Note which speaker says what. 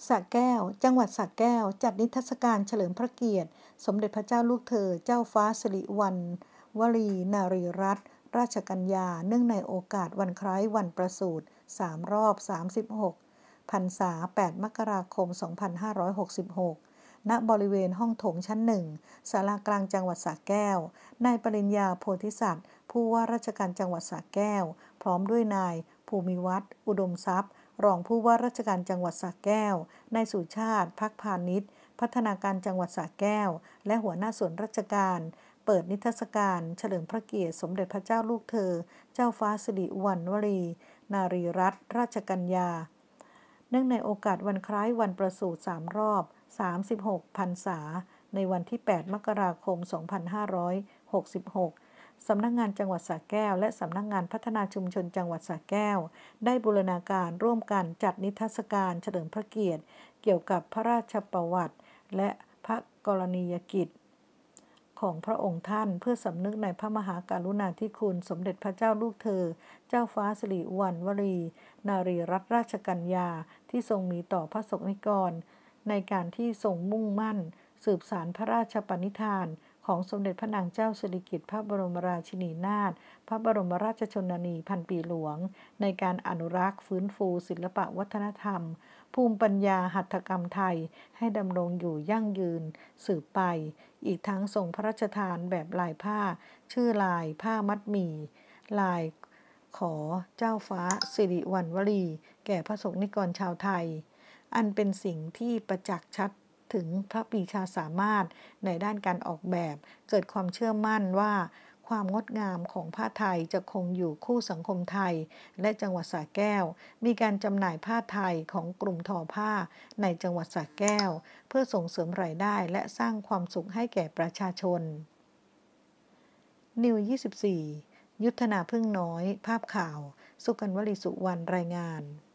Speaker 1: สระแก้ว จังหวัดสระแก้ว จัดนิทรรศการเฉลิมพระเกียรติ สมเด็จพระเจ้าลูกเธอ เจ้าฟ้าสิริวัณวรีนารีรัตนราชกัญญา เนื่องในโอกาสวันคล้ายวันประสูติ3 รอบ 36 พรรษา 8 มกราคม 2566 ณ บริเวณห้องโถงชั้น 1 ศาลากลางจังหวัดสระแก้ว นายปริญญา โพธิสัตว์ ผู้ว่าราชการจังหวัดสระแก้ว พร้อมด้วยนาย ภูมิวัฒน์ อุดมทรัพย์ รองผู้ว่าราชการจังหวัดสระแก้ว นายสุชาติ ภักพานิช พัฒนาการจังหวัดสระแก้ว และหัวหน้าส่วนราชการ เปิดนิทรรศการเฉลิมพระเกียรติ สมเด็จพระเจ้าลูกเธอ เจ้าฟ้าสิริวัณวรีนารีรัตนราชกัญญา เนื่องในโอกาสวันคล้ายวันประสูติ3 รอบ 36 พรรษา ในวันที่ 8 มกราคม 2566 สำนักงานจังหวัดสระแก้วและสำนักงานพัฒนาชุมชนจังหวัดสระแก้วได้บูรณาการร่วมกันจัดนิทรรศการเฉลิมพระเกียรติเกี่ยวกับพระราชประวัติและพระกรณียกิจของพระองค์ท่านเพื่อสำนึกในพระมหากรุณาธิคุณสมเด็จพระเจ้าลูกเธอ เจ้าฟ้าสิริวัณวรีนารีรัตนราชกัญญาที่ทรงมีต่อพระสงฆ์นิกรในการที่ทรงมุ่งมั่นสืบสานพระราชปณิธานของสมเด็จพระนางเจ้าสิริกิติ์พระบรมราชินีนาถพระบรมราชชนนีพันปีหลวงในการอนุรักษ์ฟื้นฟูศิลปวัฒนธรรมภูมิปัญญาหัตถกรรมไทยให้ดำรงอยู่ยั่งยืนสืบไปอีกทั้งทรงพระราชทานแบบลายผ้าชื่อลายผ้ามัดหมี่ลายขอเจ้าฟ้าสิริวัณวรีแก่พระสงฆ์นิกรชาวไทยอันเป็นสิ่งที่ประจักษ์ชัดถึงพระปรีชาสามารถในด้านการออกแบบเกิดความเชื่อมั่นว่าความงดงามของผ้าไทยจะคงอยู่คู่สังคมไทยและจังหวัดสระแก้วมีการจำหน่ายผ้าไทยของกลุ่มทอผ้าในจังหวัดสระแก้วเพื่อส่งเสริมรายได้และสร้างความสุขให้แก่ประชาชนนิว 24 ยุทธนาพึ่งน้อยภาพข่าวสุกัญญ์ วลีสุวรรณรายงาน